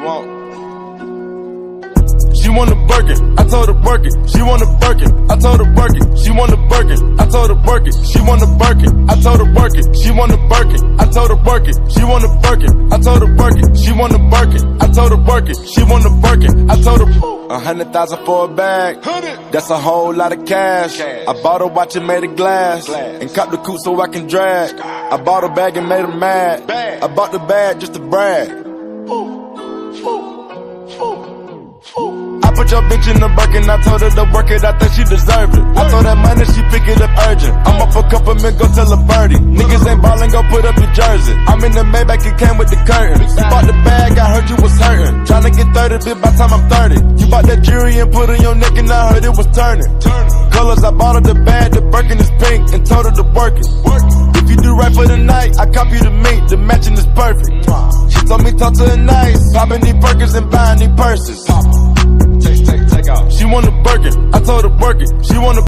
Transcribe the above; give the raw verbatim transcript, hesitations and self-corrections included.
want? She want a Birkin, I told her Birkin. She want a Birkin, I told her Birkin. She want a Birkin, I told her Birkin. She want a Birkin, I told her Birkin. She want a Birkin, I told her Birkin. She want a Birkin, I told her Birkin. She want a Birkin, I told her Birkin. She want a Birkin, I told her. A hundred thousand for a bag, that's a whole lot of cash. I bought a watch and made of glass, and copped the coupe so I can drag. I bought a bag and made her mad. I bought the bag just to brag. I put your bitch in the Birkin, I told her to work it, I think she deserved it. I told that money, she pick it up urgent. I'm up a couple mil, go tell a birdie. Niggas ain't ballin', go put up your jersey. I'm in the Maybach, it came with the curtains. You bought the bag, I heard you was hurting. Tryna get thirty, bitch, by the time I'm thirty. You bought that jewelry and put it on your neck and I heard it was turning. Colors, I bought her the bag, the Birkin is pink, and told her to work it. If you do right for the night, I copy the meat, the matching is perfect. She told me talk to her nice, popping these Birkins and buying these purses. She want a Birkin, I told her Birkin. She want a